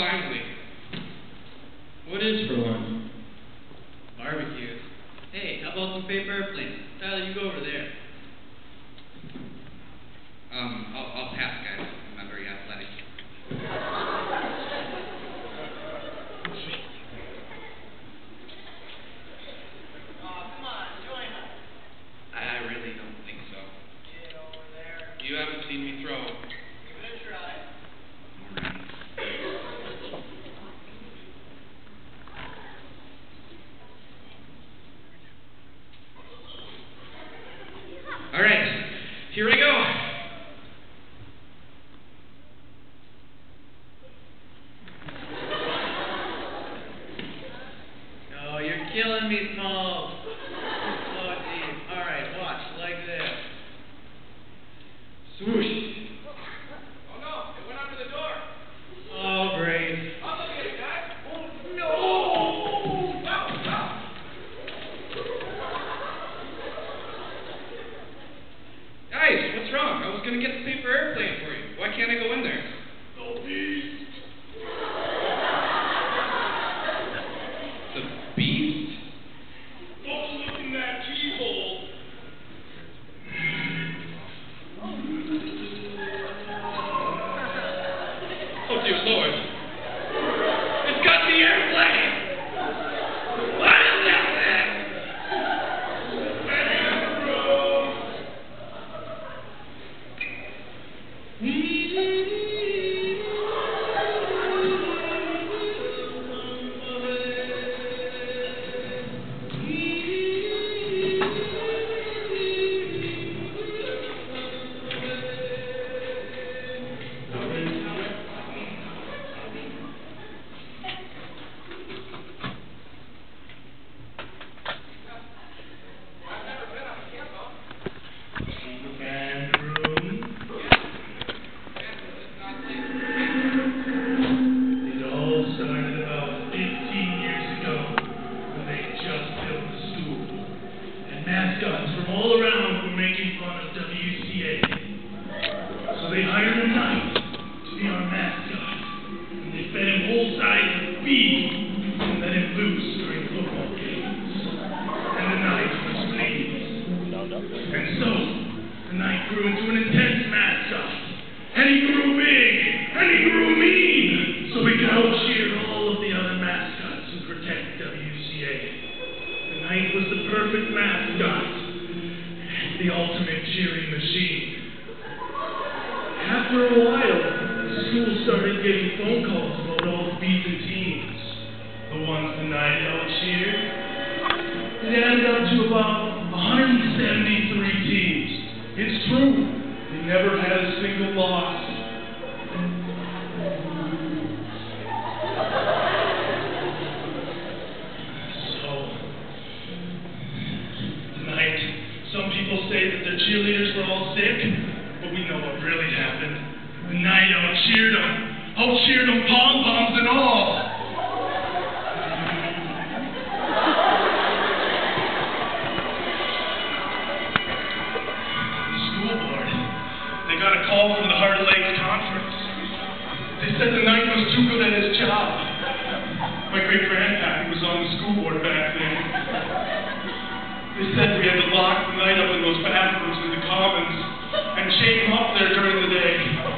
finally. What is for lunch? Barbecues. Hey, how about some paper airplanes? Tyler, you go over there. I'll pass, guys. I'm not very athletic. Come on, join us. I really don't think so. Get over there. You haven't seen me throw. Give it a try. All right, here we go. Oh, you're killing me, Paul. Oh, geez. All right, watch. Like this. Swoosh. Oh no, it went under the door. Oh, great. I'll go get it, guys. Oh, no. Stop. Guys, what's wrong? I was gonna get the paper airplane for you. Why can't I go in there? The beast. The beast? Don't look in that keyhole. Oh dear Lord. It's got the airplane! What is that thing? Mascots from all around were making fun of WCA. So they hired a knight to be our mascot. And they fed him whole sides of beef and let him loose during football games. And the knight was pleased. And so, the knight grew into an intense mascot. And he grew big. And he grew mean. So we could out cheer all of the other mascots and protect WCA. The knight was the perfect mascot, the ultimate cheering machine. After a while, the school started getting phone calls about all the beaten teams. The ones the knight out-cheered. It added up to about 173 teams. It's true, they never had a single loss. Some people say that their cheerleaders were all sick, but we know what really happened. The knight out-cheered them, pom-poms and all. The school board, they got a call from the Heart Lakes Conference. They said the knight was too good at his job. My great-grandpappy was on the school board back then. They said we had to lock the knight up in those bathrooms in the commons and chain him up there during the day.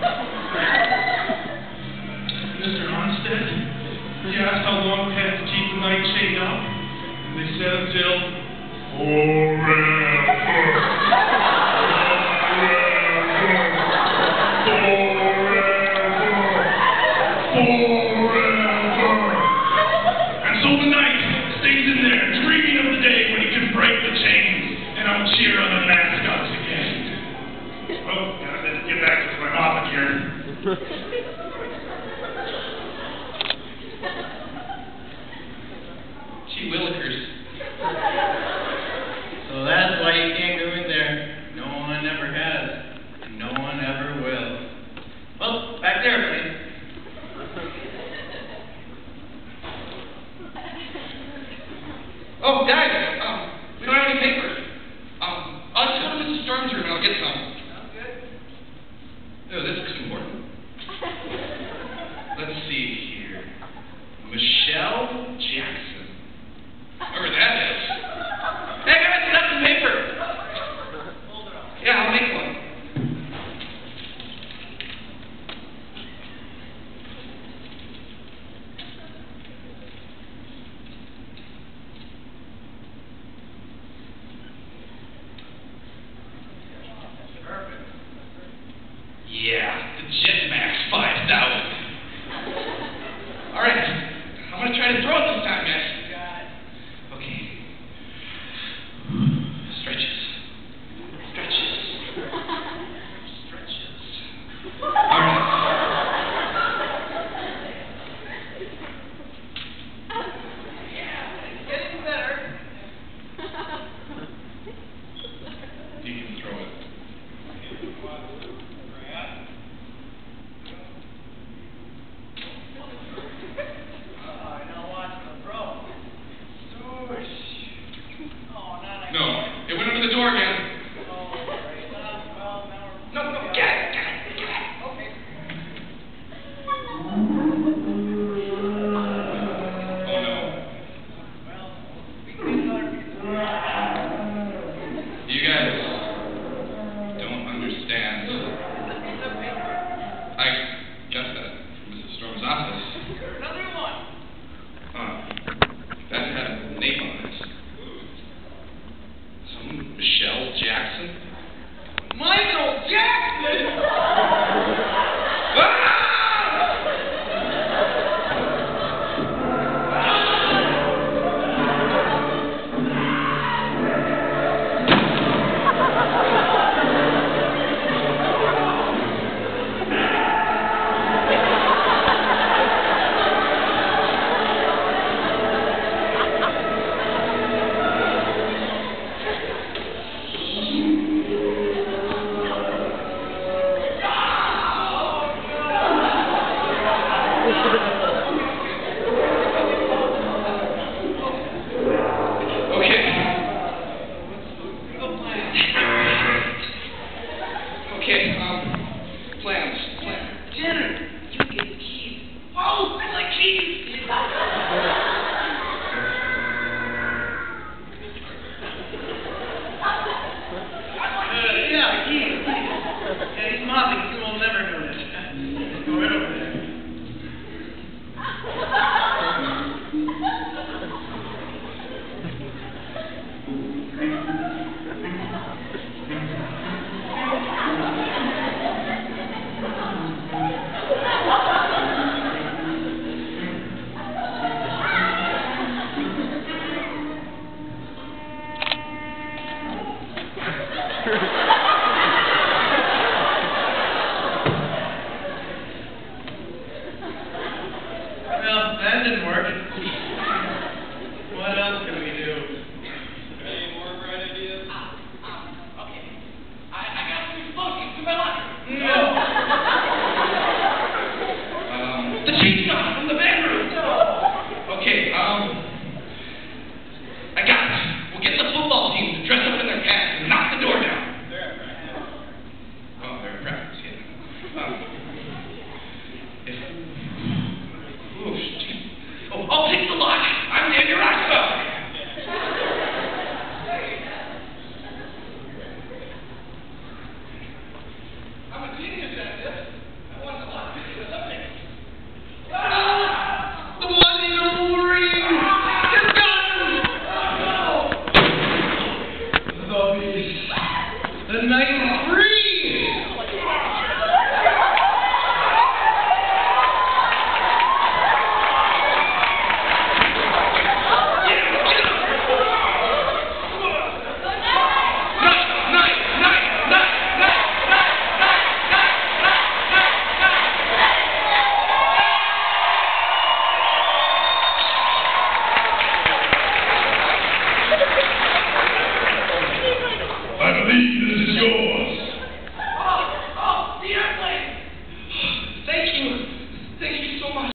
Mr. Armstead, he asked how long we had to keep the knight chained up, and they said until forever. And so the knight stays in there, dreaming of the day when he can break the chains and I'll cheer other mascots again. Oh, gotta get back to my mama here. Gee willikers. So that's why you can't go in there. No one ever has. And no one ever will. Well, back there, please. Oh, Dad, we don't have any paper. I'll just go to Mrs. Storm's room and I'll get some. Sounds good. Oh, this looks important. Plans. Dinner. You get keys. Oh, I like keys.